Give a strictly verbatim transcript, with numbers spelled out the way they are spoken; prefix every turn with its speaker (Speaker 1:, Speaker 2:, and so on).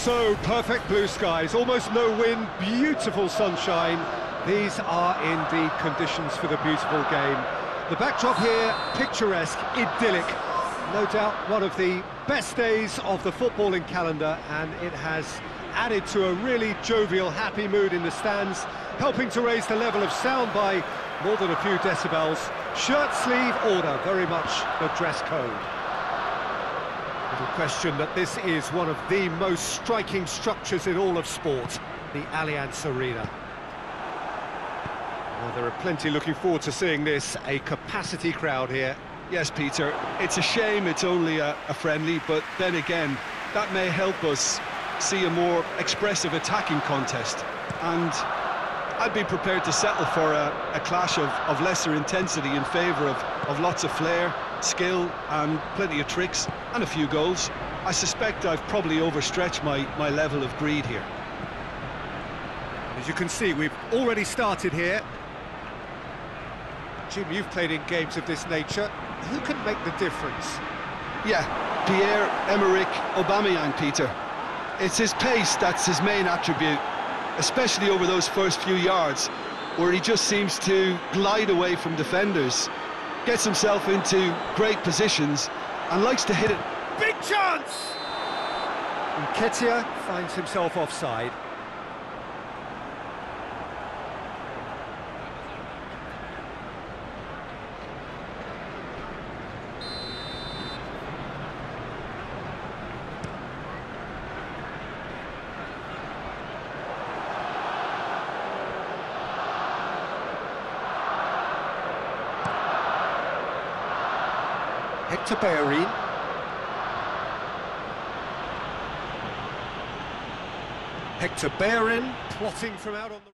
Speaker 1: So, perfect blue skies, almost no wind, beautiful sunshine. These are indeed conditions for the beautiful game. The backdrop here, picturesque, idyllic. No doubt one of the best days of the footballing calendar, and it has added to a really jovial, happy mood in the stands, helping to raise the level of sound by more than a few decibels. Shirt sleeve order, very much the dress code. Little question that this is one of the most striking structures in all of sport, the Allianz Arena. Well, there are plenty looking forward to seeing this, a capacity crowd here.
Speaker 2: Yes, Peter, it's a shame it's only a, a friendly, but then again, that may help us see a more expressive attacking contest. And I'd be prepared to settle for a, a clash of, of lesser intensity in favour of, of lots of flair, skill and plenty of tricks and a few goals. I suspect I've probably overstretched my, my level of greed here.
Speaker 1: As you can see, we've already started here. Jim, you've played in games of this nature. Who can make the difference?
Speaker 2: Yeah, Pierre-Emerick Aubameyang, Peter. It's his pace that's his main attribute, especially over those first few yards, where he just seems to glide away from defenders, gets himself into great positions, and likes to hit it.
Speaker 1: Big chance! Nketiah finds himself offside. Hector Bellerin. Hector Bellerin plotting from out on the...